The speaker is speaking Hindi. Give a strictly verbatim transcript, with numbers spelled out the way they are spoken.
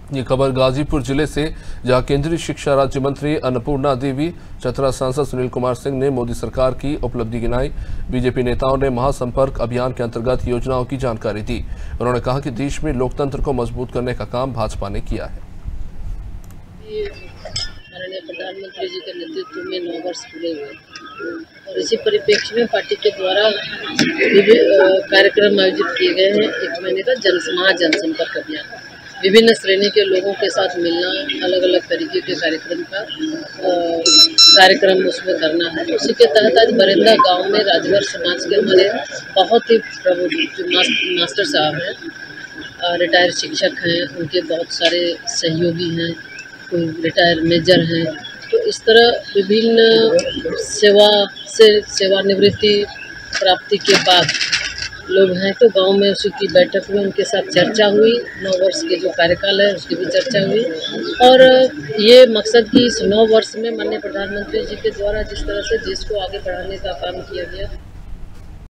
ये खबर गाजीपुर जिले से, जहां केंद्रीय शिक्षा राज्य मंत्री अन्नपूर्णा देवी, चतरा सांसद सुनील कुमार सिंह ने मोदी सरकार की उपलब्धि गिनाई। बीजेपी नेताओं ने महासंपर्क अभियान के अंतर्गत योजनाओं की जानकारी दी। उन्होंने कहा कि देश में लोकतंत्र को मजबूत करने का काम भाजपा ने किया है। माननीय प्रधानमंत्री जी के नेतृत्व में नौ वर्ष पूरे हुए और इसी परिप्रेक्ष्य में पार्टी के द्वारा विभिन्न कार्यक्रम आयोजित किए गए हैं। एक महीने का जन महा जनसंपर्क अभियान, विभिन्न श्रेणी के लोगों के साथ मिलना, अलग अलग तरीके के कार्यक्रम का कार्यक्रम उसमें करना है। उसी के तहत आज बरेंदा गांव में राजभर समाज के हमारे बहुत ही प्रबुद्ध जो मास्टर साहब हैं, रिटायर्ड शिक्षक हैं, उनके बहुत सारे सहयोगी हैं, कोई रिटायर मेजर हैं, तो इस तरह विभिन्न सेवा से सेवानिवृत्ति प्राप्ति के बाद लोग हैं, तो गांव में उसी की बैठक में उनके साथ चर्चा हुई। नौ वर्ष के जो कार्यकाल है उसकी भी चर्चा हुई और ये मकसद कि इस नौ वर्ष में माननीय प्रधानमंत्री जी के द्वारा जिस तरह से देश को आगे बढ़ाने का काम किया गया